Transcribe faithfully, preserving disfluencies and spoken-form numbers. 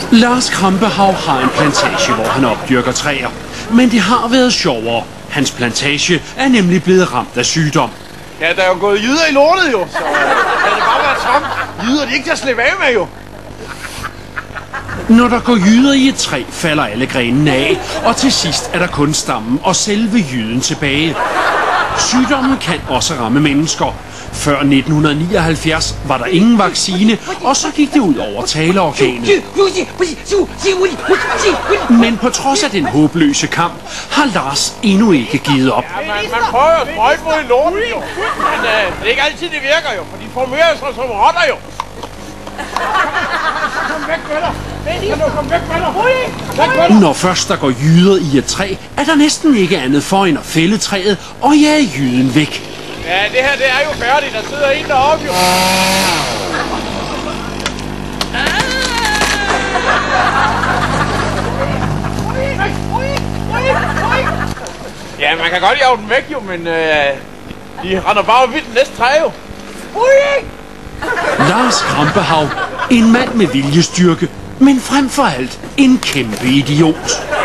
Lars Krampehav har en plantage, hvor han opdyrker træer. Men det har været sjovere. Hans plantage er nemlig blevet ramt af sygdom. Ja, der er jo gået jyder i lortet jo, så kan det bare være svamp. Jyder de ikke til at slippe af med jo. Når der går jyder i et træ, falder alle grenene af, og til sidst er der kun stammen og selve jyden tilbage. Sygdommen kan også ramme mennesker. Før nitten nioghalvfjerds var der ingen vaccine, og så gik det ud over taleorganet. Men på trods af den håbløse kamp, har Lars endnu ikke givet op. Ja, man, man prøver at sprøjte mod i lorten jo, men øh, det er ikke altid det virker jo, for de formerer sig som rotter jo. Kom væk med dig! Kan du komme væk med dig? Når først der går jyder i et træ, er der næsten ikke andet for end at fælde træet og jage jyden væk. Ja, det her det er jo færdigt. Der sidder en deroppe jo. Ja, man kan godt jage den væk jo, men øh, de render bare vildt næste træ jo. Lars Krampehav, en mand med viljestyrke, men frem for alt en kæmpe idiot.